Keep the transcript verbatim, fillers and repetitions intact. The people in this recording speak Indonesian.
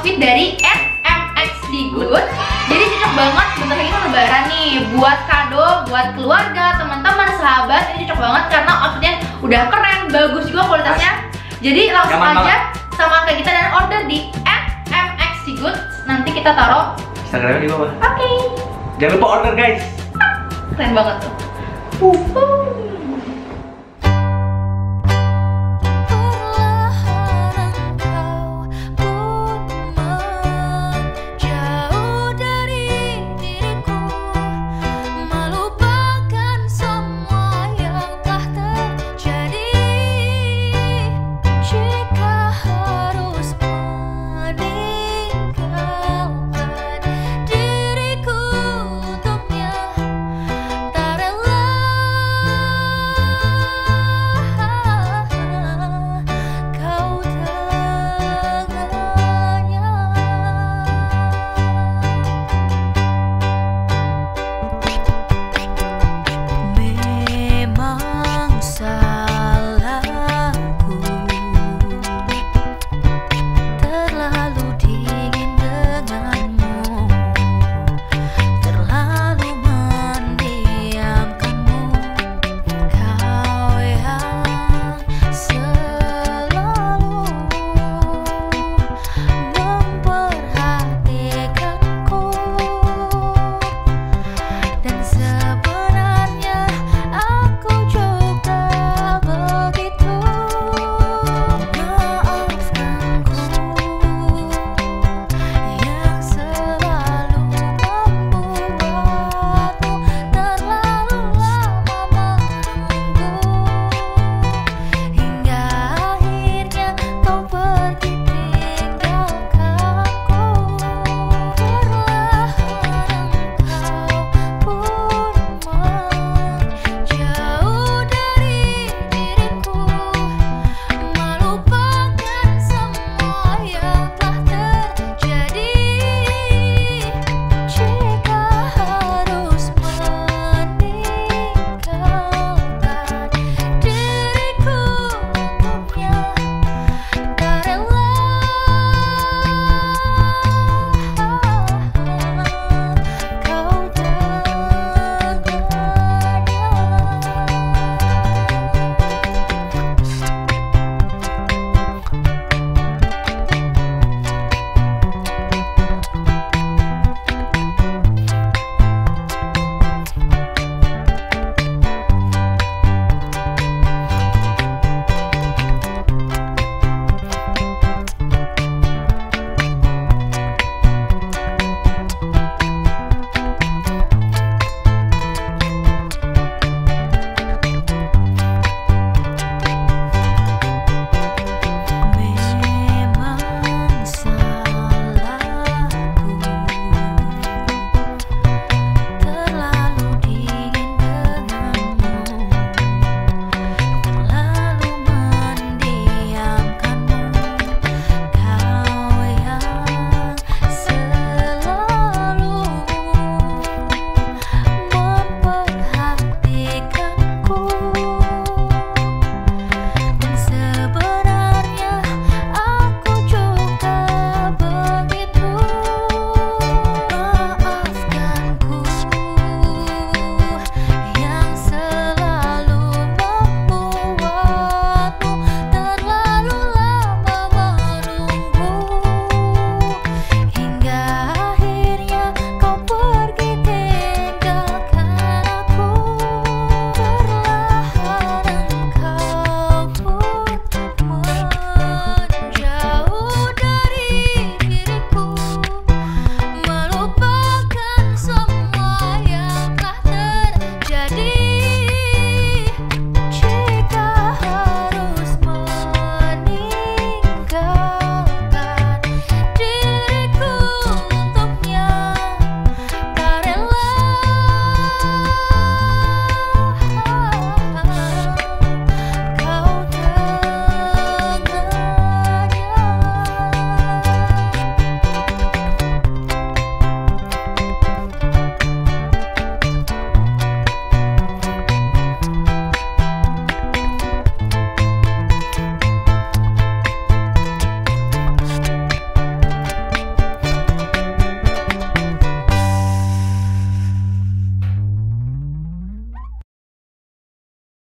outfit dari at m x d good. Jadi cocok banget bentar lagi kan lebaran nih, buat kado, buat keluarga, teman-teman, sahabat. Ini cocok banget karena outfitnya udah keren, bagus juga kualitasnya. Jadi langsung Nyaman aja banget sama kayak kita dan order di at m x d good. Nanti kita taruh Instagramnya di bawah. Oke. Jangan lupa order guys. Keren banget tuh. Uh, uh.